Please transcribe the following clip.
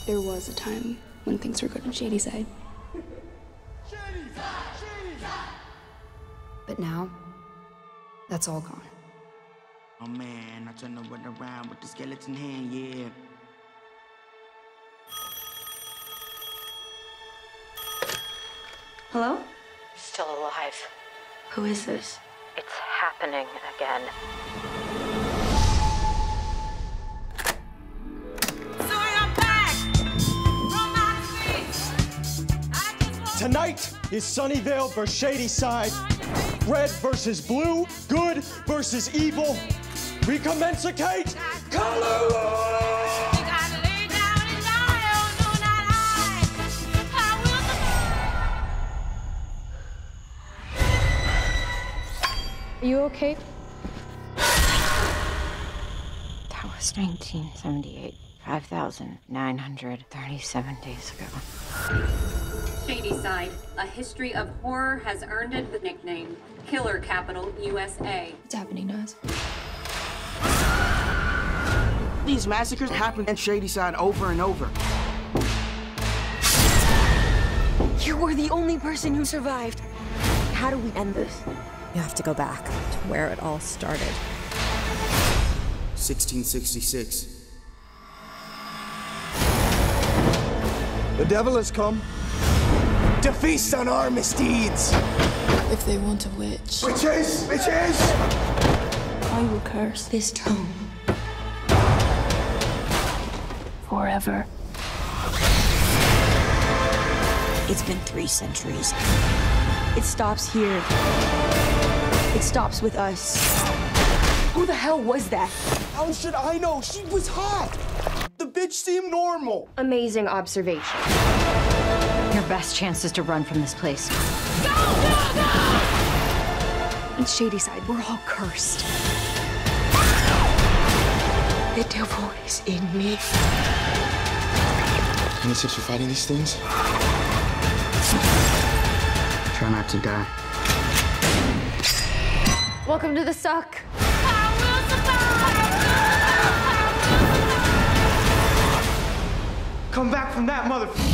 There was a time when things were good on Shadyside. But now, that's all gone. Oh man, I turn the one around with the skeleton hand, yeah. Hello? Still alive. Who is this? It's happening again. Tonight is Sunnyvale versus Shadyside. Red versus blue, good versus evil. Recommensicate, color! Are you okay? That was 1978. 5,937 days ago. Shadyside, a history of horror, has earned it the nickname Killer Capital USA. What's happening to us? These massacres happen in Shadyside over and over. You were the only person who survived. How do we end this? You have to go back to where it all started. 1666. The devil has come to feast on our misdeeds. If they want a witch, Witches! Witches! I will curse this town forever. It's been 3 centuries. It stops here. It stops with us. Who the hell was that? How should I know? She was hot. The bitch seemed normal. Amazing observation. Your best chance is to run from this place. In Shadyside, we're all cursed. The devil is in me. Any tips for fighting these things? Try not to die. Welcome to the suck. Come back from that, motherfucker.